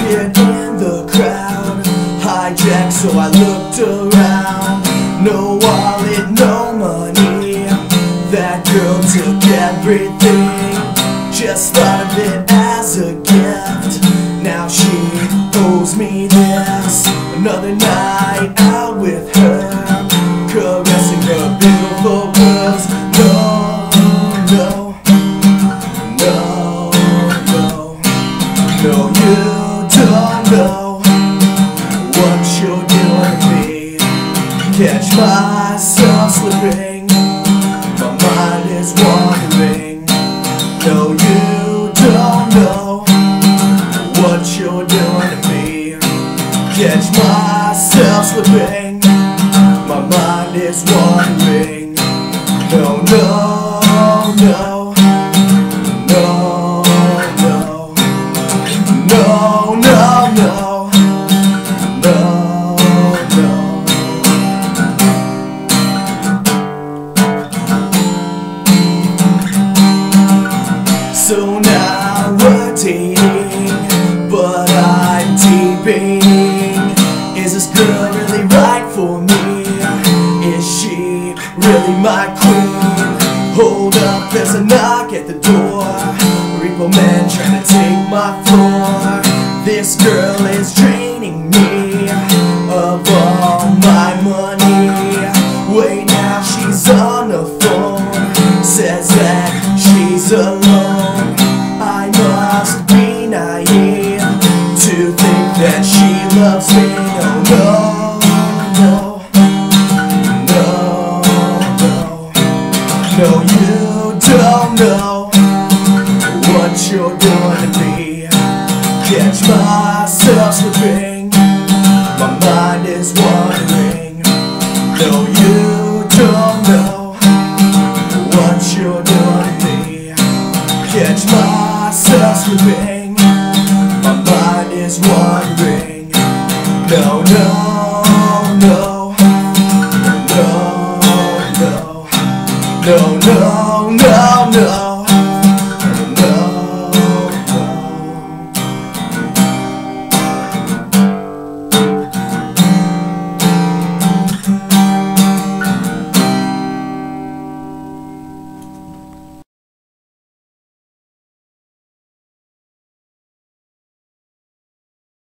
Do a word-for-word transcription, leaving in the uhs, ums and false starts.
kid in the crowd, hijacked, so I looked around. No wallet, no money. That girl took everything. Just thought of it as a gift. Now she owes me this. Another night out with her, caressing her beautiful curves. No, no, no, no, no, you don't know what you're doing to me. Catch myself slipping, my mind is wandering. No, you don't know what you're doing to me. Catch myself slipping, my mind is wandering. No, no, no, no, no, no, no, no, no, no. So now we're dating, but I'm debating, is this girl really right for me? Is she really my queen? Hold up, there's a knock at the door. Repo man trying to take my floor. This girl is draining me of all my money. Wait, now she's on the phone, says that she's alone. I must be naive to think that she loves me. No, no, no, no, no, no, you don't know what you're doing to me. Catch myself slipping, my mind is wandering. No, you don't know what you're doing to me. Catch myself slipping, my mind is wandering. No, no, no, no, no, no, no.